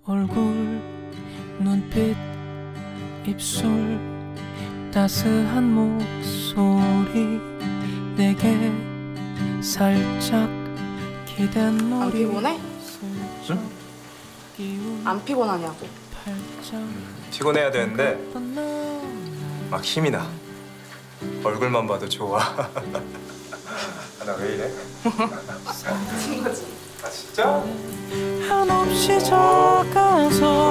얼굴, 눈빛, 입술, 따스한 목소리 내게 살짝 기댄 머리. 안 피곤해? 응? 안 피곤하냐고. 피곤해야 되는데 막 힘이 나. 얼굴만 봐도 좋아. 나 왜 이래? 미친 거지. 아 진짜? 한없이 작아서